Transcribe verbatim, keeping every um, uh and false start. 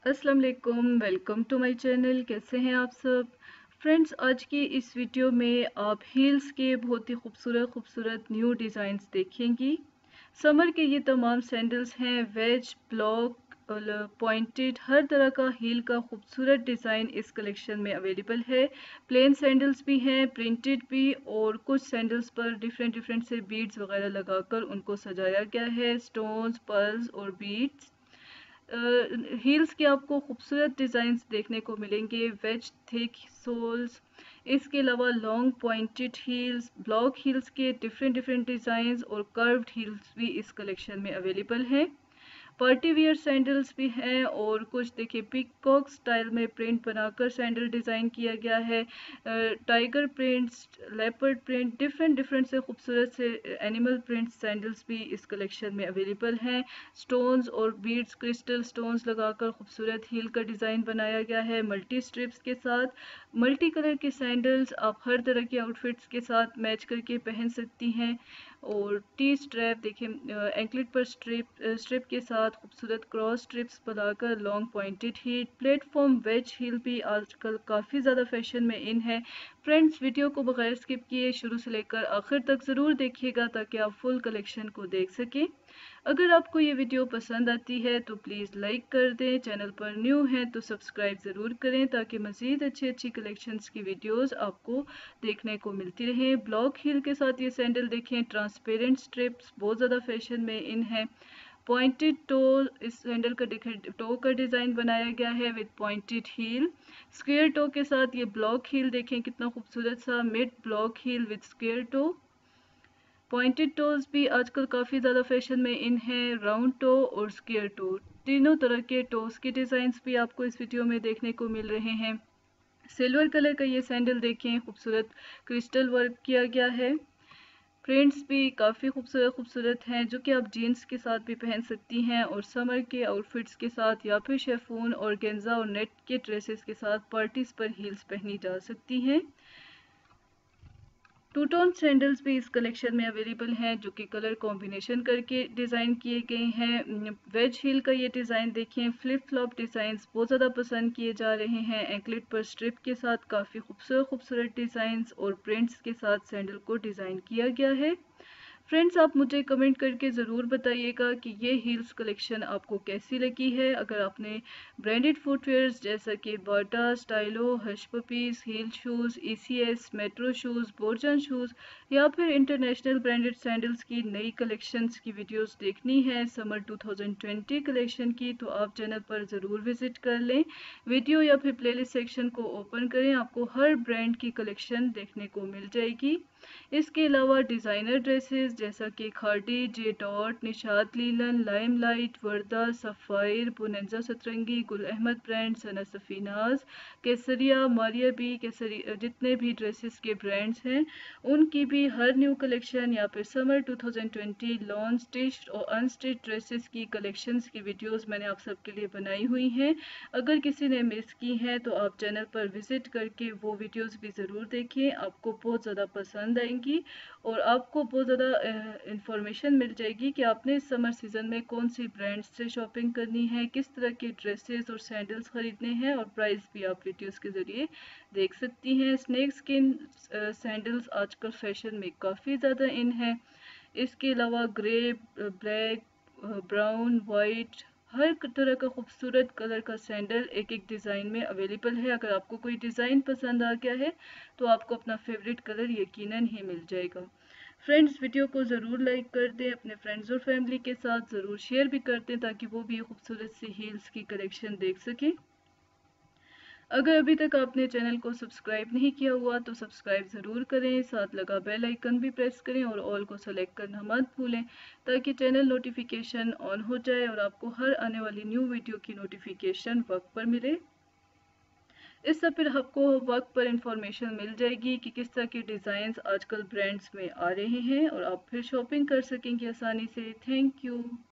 अस्सलाम वालेकुम, welcome to my channel. कैसे हैं आप सब फ्रेंड्स? आज की इस वीडियो में आप हील्स के बहुत ही खूबसूरत खूबसूरत न्यू डिज़ाइंस देखेंगी। समर के ये तमाम सैंडल्स हैं, वेज, ब्लॉक, पॉइंटेड, हर तरह का हील का खूबसूरत डिज़ाइन इस कलेक्शन में अवेलेबल है। प्लेन सैंडल्स भी हैं, प्रिंटेड भी, और कुछ सैंडल्स पर डिफरेंट डिफरेंट से बीड्स वगैरह लगाकर उनको सजाया गया है, स्टोन्स, पर्ल्स और बीड्स। हील्स के आपको खूबसूरत डिज़ाइंस देखने को मिलेंगे, वेज थिक सोल्स, इसके अलावा long pointed heels, block heels के डिफरेंट डिफरेंट डिज़ाइंस और कर्व्ड हील्स भी इस कलेक्शन में अवेलेबल हैं। पार्टी वियर सैंडल्स भी हैं और कुछ देखिए पिकॉक स्टाइल में प्रिंट बनाकर सैंडल डिज़ाइन किया गया है। Tiger prints, leopard print, different different से खूबसूरत से एनिमल प्रिंट सैंडल्स भी इस कलेक्शन में अवेलेबल हैं। स्टोन्स और बीड्स, क्रिस्टल स्टोन्स लगाकर खूबसूरत हील का डिज़ाइन बनाया गया है मल्टी स्ट्रिप्स के साथ। मल्टी कलर के सैंडल्स आप हर तरह के आउटफिट्स के साथ मैच करके पहन सकती हैं। और टी स्ट्रैप देखिए, एंकलेट पर स्ट्रिप स्ट्रिप के साथ खूबसूरत क्रॉस स्ट्रिप्स बनाकर long pointed heel. Platform wedge heel भी आजकल काफ़ी ज़्यादा फैशन में इन है। फ्रेंड्स, वीडियो को बगैर स्किप किए शुरू से लेकर आखिर तक ज़रूर देखिएगा ताकि आप फुल कलेक्शन को देख सकें। अगर आपको ये वीडियो पसंद आती है तो प्लीज़ लाइक कर दें, चैनल पर न्यू हैं तो सब्सक्राइब ज़रूर करें ताकि मज़ीद अच्छी अच्छी कलेक्शंस की वीडियोस आपको देखने को मिलती रहें। ब्लॉक हील के साथ ये सैंडल देखें, ट्रांसपेरेंट स्ट्रिप्स बहुत ज़्यादा फैशन में इन है। पॉइंटेड टो, इस सैंडल का देखें टो का डिज़ाइन बनाया गया है with pointed heel. Square toe के साथ ये ब्लॉक हील देखें कितना खूबसूरत सा mid block heel with square toe. Pointed toes भी आजकल काफ़ी ज़्यादा फैशन में इन है, राउंड टो और स्क्वेयर टो, तीनों तरह के टोज के डिज़ाइंस भी आपको इस वीडियो में देखने को मिल रहे हैं। सिल्वर कलर का ये सैंडल देखें, खूबसूरत क्रिस्टल वर्क किया गया है। प्रिंट्स भी काफ़ी खूबसूरत खूबसूरत हैं जो कि आप जीन्स के साथ भी पहन सकती हैं और समर के आउटफिट्स के साथ या फिर शेफून और गेंजा और नेट के ड्रेसेस के साथ पार्टीज पर हील्स पहनी जा सकती हैं। टू टोन सैंडल्स भी इस कलेक्शन में अवेलेबल हैं जो कि कलर कॉम्बिनेशन करके डिज़ाइन किए गए हैं। वेज हील का ये डिज़ाइन देखिए, फ्लिप फ्लॉप डिज़ाइंस बहुत ज़्यादा पसंद किए जा रहे हैं। एंकलेट पर स्ट्रिप के साथ काफ़ी खूबसूरत खूबसूरत डिज़ाइंस और प्रिंट्स के साथ सैंडल को डिज़ाइन किया गया है। फ्रेंड्स, आप मुझे कमेंट करके ज़रूर बताइएगा कि ये हील्स कलेक्शन आपको कैसी लगी है। अगर आपने ब्रांडेड फुटवेयर्स जैसा कि Bata, Stylo, Hush Puppies, heel shoes, E C S, Metro shoes, Borjan shoes या फिर इंटरनेशनल ब्रांडेड सैंडल्स की नई कलेक्शंस की वीडियोस देखनी है summer two thousand twenty collection की, तो आप चैनल पर ज़रूर विज़िट कर लें। वीडियो या फिर प्लेलिस्ट सेक्शन को ओपन करें, आपको हर ब्रांड की कलेक्शन देखने को मिल जाएगी। इसके अलावा डिज़ाइनर ड्रेसेस जैसा कि Khaadi, J dot, Nishat Linen, Limelight, Warda, Sapphire, Bonanza Satrangi, Gul Ahmed brand, Sana Safinaz, Kesariya, Maria B, Kesari, जितने भी ड्रेसेस के ब्रांड्स हैं उनकी भी हर न्यू कलेक्शन या फिर summer two thousand twenty launch stitched और अनस्टिच्ड ड्रेसेस की कलेक्शंस की वीडियोस मैंने आप सबके लिए बनाई हुई हैं। अगर किसी ने मिस की हैं तो आप चैनल पर विज़िट करके वो वीडियोस भी ज़रूर देखें, आपको बहुत ज़्यादा पसंद आएंगी और आपको बहुत ज़्यादा इंफॉर्मेशन मिल जाएगी कि आपने इस समर सीज़न में कौन सी ब्रांड्स से शॉपिंग करनी है, किस तरह के ड्रेसेस और सैंडल्स ख़रीदने हैं, और प्राइस भी आप वीडियोस के ज़रिए देख सकती हैं। स्नेक स्किन सैंडल्स आजकल फैशन में काफ़ी ज़्यादा इन है। इसके अलावा ग्रे, ब्लैक, ब्राउन, वाइट, हर तरह का खूबसूरत कलर का सैंडल एक एक डिज़ाइन में अवेलेबल है। अगर आपको कोई डिज़ाइन पसंद आ गया है तो आपको अपना फेवरेट कलर यकीनन ही मिल जाएगा। फ्रेंड्स, वीडियो को ज़रूर लाइक कर दें, अपने फ्रेंड्स और फैमिली के साथ ज़रूर शेयर भी कर दें ताकि वो भी खूबसूरत सी हील्स की कलेक्शन देख सकें। अगर अभी तक आपने चैनल को सब्सक्राइब नहीं किया हुआ तो सब्सक्राइब ज़रूर करें, साथ लगा बेल आइकन भी प्रेस करें और ऑल को सेलेक्ट करना मत भूलें ताकि चैनल नोटिफिकेशन ऑन हो जाए और आपको हर आने वाली न्यू वीडियो की नोटिफिकेशन वक्त पर मिले। इससे फिर आपको वक्त पर इंफॉर्मेशन मिल जाएगी कि किस तरह के डिज़ाइंस आजकल ब्रांड्स में आ रहे हैं और आप फिर शॉपिंग कर सकेंगे आसानी से। Thank you.